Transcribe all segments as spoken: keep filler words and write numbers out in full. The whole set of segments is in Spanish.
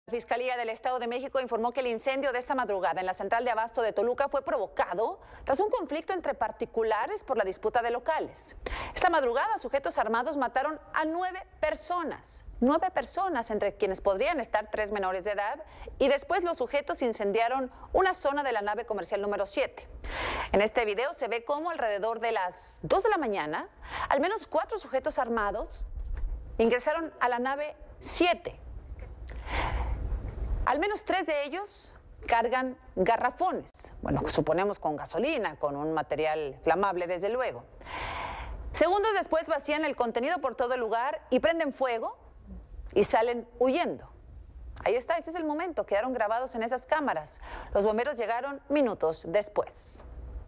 La Fiscalía del Estado de México informó que el incendio de esta madrugada en la central de abasto de Toluca fue provocado tras un conflicto entre particulares por la disputa de locales. Esta madrugada, sujetos armados mataron a nueve personas, nueve personas entre quienes podrían estar tres menores de edad, y después los sujetos incendiaron una zona de la nave comercial número siete. En este video se ve cómo alrededor de las dos de la mañana, al menos cuatro sujetos armados ingresaron a la nave siete. Al menos tres de ellos cargan garrafones, bueno, suponemos con gasolina, con un material flamable desde luego. Segundos después vacían el contenido por todo el lugar y prenden fuego y salen huyendo. Ahí está, ese es el momento, quedaron grabados en esas cámaras. Los bomberos llegaron minutos después.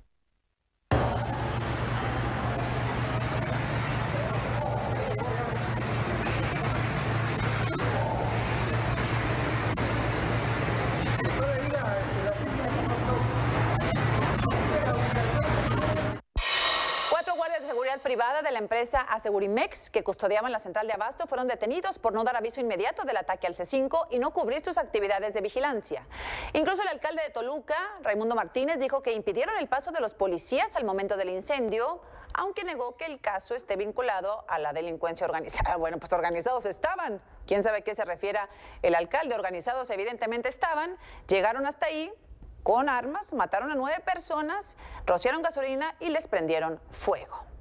Seguridad privada de la empresa Asegurimex, que custodiaban la central de abasto, fueron detenidos por no dar aviso inmediato del ataque al C cinco y no cubrir sus actividades de vigilancia. Incluso el alcalde de Toluca, Raimundo Martínez, dijo que impidieron el paso de los policías al momento del incendio, aunque negó que el caso esté vinculado a la delincuencia organizada. Bueno, pues organizados estaban. ¿Quién sabe a qué se refiera el alcalde? Organizados evidentemente estaban, llegaron hasta ahí con armas, mataron a nueve personas, rociaron gasolina y les prendieron fuego.